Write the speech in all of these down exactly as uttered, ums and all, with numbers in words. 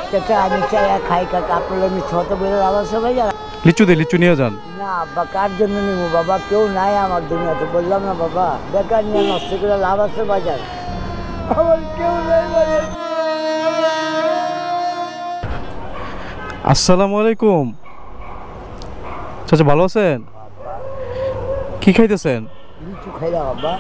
চাচা আমি চাই খাই কাকা আপনার আমি ছোট বেরো আবার সবাই যারা লিচু দে লিচু নিয়ে যান। না আব্বা কার জন্য নিবো বাবা, কেউ নাই আমার দুনিয়াতে, বললাম না বাবা বেকার নিয়ে নষ্ট করে লাভ আছে বাজার, আমার কেউ নাই বাজার। আসসালামু আলাইকুম চাচা, ভালো আছেন? কি খাইতেছেন? লিচু খাইলাম বাবা।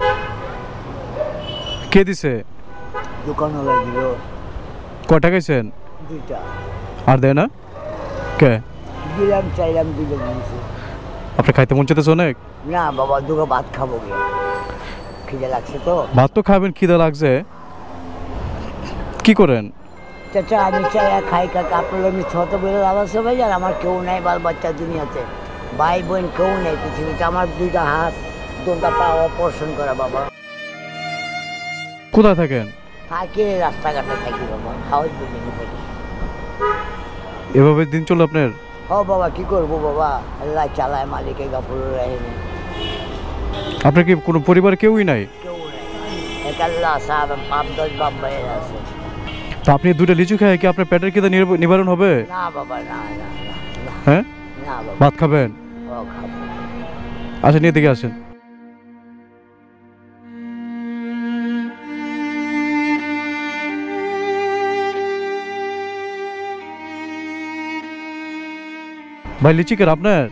কে দিছে? দোকান হলো দিল। কয়টা খাইছেন? দুইটা। আর দেয় না কে? দিলাম চাইলাম দিলে দিয়েছে। আপনি খাইতে মন চাইতেছে অনেক? না বাবা দুটো ভাত খাবো গে, খিদে লাগছে তো। ভাত তো খাবেন, খিদে লাগছে। কি করেন? চাচা আমি চাই খাই কাকা আপনার আমি ছোট বেরো আবার সবাই যার, আমার কেউ নাই বাল বাচ্চা দুনিয়াতে, ভাই বোন কেউ নেই পৃথিবীতে, আমার দুইটা হাত দুটা পা অপারেশন করা বাবা। কোথায় থাকেন? থাকি রাস্তাঘাটে থাকি বাবা, হাউস বিল্ডিংয়ে থাকি। এভাবে দিন চলে আপনার? ও বাবা কি করবো বাবা, আল্লাহ চালায়, মালিকে গাফুর রাহেনি। আপনার কি কোনো পরিবার কেউই নাই? কেউ নেই, এক আল্লাহ সাহেব বাপ দশ বাপ ভাইয়ের আছে। তো আপনি দুটো লিচু খেয়ে কি আপনার পেটের খিদে নির- নিবারণ হবে? না বাবা না না না, না, হ্যাঁ না বাবা। ভাত খাবেন? ও খাবো। আসেন এদিকে আসেন। ভাই লিচি কেন আপনার?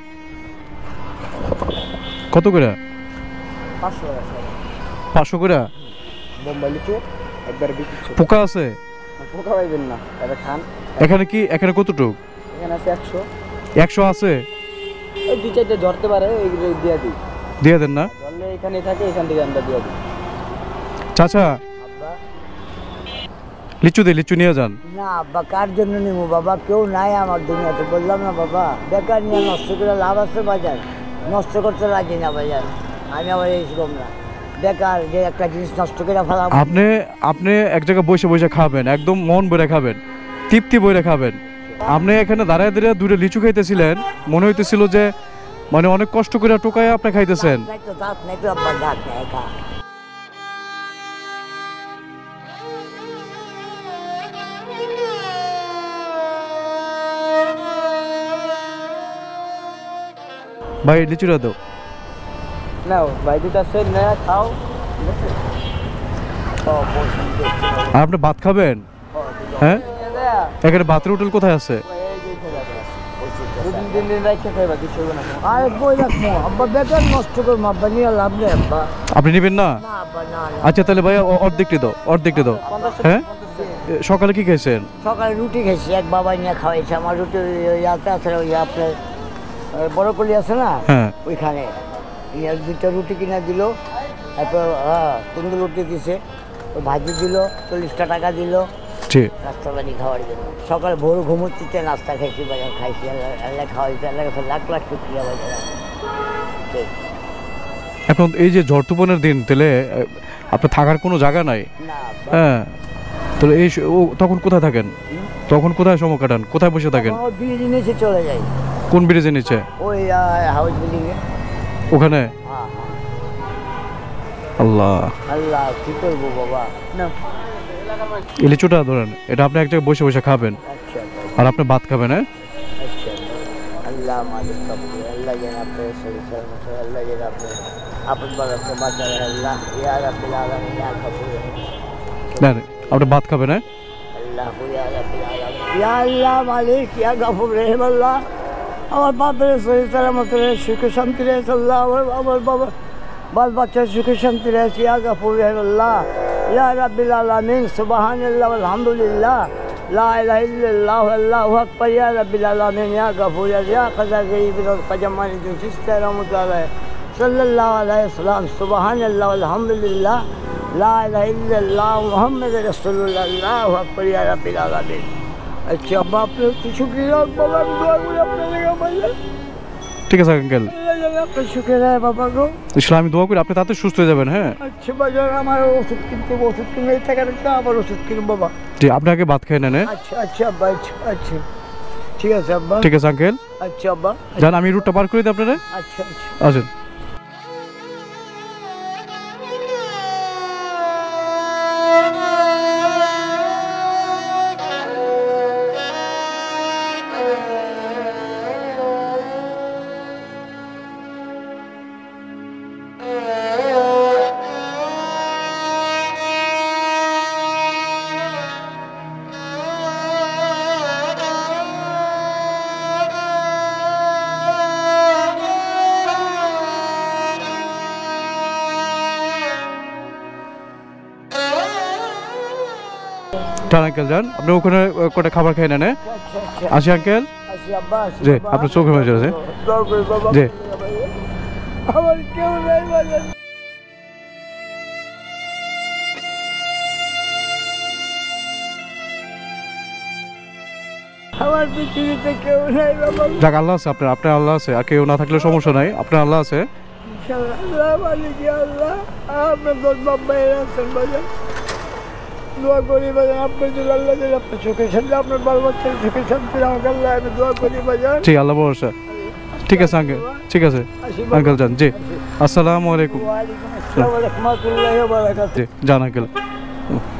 কত করে? পাঁচশো টাকা। পাঁচশো করে? বোম্বাই লিচু একবার বিক্রি। পোকা আছে? পোকা পাইবেন না, এটা খান। এখানে কি এখানে কতটুক? এখানে আছে একশো। একশো আছে? এই দুই চারটে ধরতে পারে, এইগুলো দিয়ে দিই। দিয়ে দেন না? ধরলে এখানে থাকে, এখান থেকে আমরা দিয়ে দিই। চাচা আব্বা লিচু দে লিচু নিয়ে যান। না আব্বা কার জন্য নিবো বাবা, কেউ নাই আমার দুনিয়াতে, বললাম না বাবা বেকার নিয়ে নষ্ট করে লাভ আছে বাজার, নষ্ট করতে রাজি না বাজার। আমি আবার এইরকম না, বেকার যে একটা জিনিস নষ্ট করে ফেলাম। আপনি আপনি এক জায়গায় বসে বসে খাবেন, একদম মন ভরে খাবেন, তৃপ্তি ভরে খাবেন। আপনি এখানে দাঁড়ায় দাঁড়িয়ে দুটো লিচু খাইতেছিলেন, মনে হইতেছিল যে মানে অনেক কষ্ট করে টোকায় আপনি খাইতেছেন। নাই তো দাঁত নাই তো আব্বার দাঁত নেই খা। ভাই লিচুটা দাও। নাও ভাই দুটা সেট নয়া খাও। ও পছন্দ করছে। আর আপনি ভাত খাবেন? হ্যাঁ এখানে ভাতের হোটেল কোথায় আছে? দুদিন তিন দিন রাখতে খাইবা, কিছু হবে না। আরে কই রাখবো আব্বা, বেকার নষ্ট করবো আব্বা, নিয়ে লাভ নেই আব্বা। আপনি নেবেন না? না আব্বা না না। আচ্ছা তাহলে ভাই অ- অর্ধেকটি দাও, অর্ধেকটি দাও। হ্যাঁ এ, সকালে কি খাইছেন? সকালে রুটি খেয়েছি, এক বাবাই নিয়ে খাওয়াইছে আমার রুটি, ওই ইয়াতে আছে ওই আপনার ওই বড় কলি আছে না, হ্যাঁ ওইখানে ইয়ে দুটো রুটি কিনে দিল, তারপর হ্যাঁ তন্দুর রুটি দিছে, ওই ভাজি দিল, চল্লিশটা টাকা দিল ঠিক। নাস্তা পানি খাওয়ার জন্য। সকালে ভোর ঘুমোচ্ছিতে নাস্তা খাইছি, বাজার খাইছি, আল্লাহ আল্লাহ খাওয়াইছে, আল্লাহ কাছে লাখ লাখ শুক্রিয়া বাজার। ঠিক। এখন এই যে ঝড় তুফানের দিন, তাহলে আহ, আপনার থাকার কোনো জায়গা নাই। না আব্বা, হ্যাঁ তাহলে এই স- ও তখন কোথায় থাকেন? তখন কোথায় সময় কাটান, কোথায় বসে থাকেন? ও ব্রিজ নিচে চলে যাই, কোন ব্রিজের নিচে? ওই হাউস বিল্ডিংয়ে। ওখানে? হ্যাঁ হ্যাঁ। আল্লাহ, আল্লাহ কি করবো বাবা না। এই লিচুটা ধরেন, এটা আপনি এক জায়গায় বসে বসে খাবেন, আচ্ছা আর আপনি ভাত খাবেন। হ্যাঁ আচ্ছা আল্লাহ মালিক কবুল, আল্লাহ যেন আপনার শরীর সালামত হয়, আল্লাহ যেন আপনার আপন বাবাকে বাঁচায়, আল্লাহ ইয়া রাব্বিল আলামিন ইয়া গফুর নেন, আপনি ভাত খাবেন। হ্যাঁ আল্লাহ ইয়া রাব্বিল আলামিন ইয়া আল্লাহ মালিক ইয়া গফুর রহিম, আল্লাহ আমার বাপের শরীর সালামত রহে, সুখে শান্তি রহে, আল্লাহ আমার আমার বাবা বাল বাচ্চার সুখে শান্তি রহে, ইয়া গফুর রহিম আল্লাহ ইয়া রাব্বিল আলামিন সুবহানাল্লাহ আলহামদুলিল্লাহ লা ইলাহা ইল্লাল্লাহ আল্লাহু আকবার ইয়া রাব্বিল আলামিন ইয়া গফুর ইয়া কাজা গরিবিন কাজামানি দুশিস্তা রহমাতুল্লাহ সাল্লাল্লাহু আলাইহি ওয়াসাল্লাম সুবহানাল্লাহ আলহামদুলিল্লাহ লা ইলাহা ইল্লাল্লাহ মুহাম্মাদুর রাসূলুল্লাহ আল্লাহু আকবার ইয়া রাব্বিল আলামিন। আচ্ছা বাপ রে কিছু কি বাবা, আমি দোয়া করি আপনার লেগে ভাইয়া। ঠিক আছে আঙ্কেল, আল্লাহ যেন আপনার সুখে রায় বাবা গো। ইসলাম আমি দোয়া করি আপনি তাতে সুস্থ হয়ে যাবেন। হ্যাঁ আচ্ছা বাজার আমার ওষুধ কিনতে, ওষুধ কিনে টাকা রাখতে আবার ওষুধ কিনুন বাবা। জি আপনি আগে ভাত খেয়ে নেন। হ্যাঁ? আচ্ছা আচ্ছা আব্বা, আচ্ছা আচ্ছা ঠিক আছে আব্বা। ঠিক আছে আঙ্কেল, আচ্ছা আব্বা, যান আমি রুটটা পার করে দিই আপনারা। আচ্ছা আচ্ছা। আসেন। টান আঙ্কেল যান, আপনি ওখানে কটা খাবার খেয়ে নেন। আসি আঙ্কেল। আসি আব্বা, আসি জি, বাবা। আপনার চোখে হয়ে যাচ্ছে। দোয়া করি বাবা। জি। আমার কেউ নাই বাজান। আমার পৃথিবীতে কেউ নাই বাবা। যাক, আল্লাহ আছে আপনার, আপনার আল্লাহ আছে, আর কেউ না থাকলে সমস্যা নাই, আপনার আল্লাহ আছে। আল্লাহ মালিক আল্লাহ, আপনার দশ বাব্বাই আছেন বাজান। দোয়া করি বাজান, আপনার জন্য আল্লাহ যেন আপনার চোখে শান্তি, আপনার বাল বাচ্চার চোখে শান্তি আমাকে আল্লাহ, আমি দোয়া করি বাজান। ঠিক, আল্লাহ ভরসা। ঠিক আছে আঙ্কেল, ঠিক আছে আসি বাবা। আঙ্কেল যান। জি, আসসালামু আলাইকুম। ওয়ালাইকুম আসসালাম ওয়া রাহমাতুল্লাহি ওয়া বারাকাতুহু। জি, যান আঙ্কেল।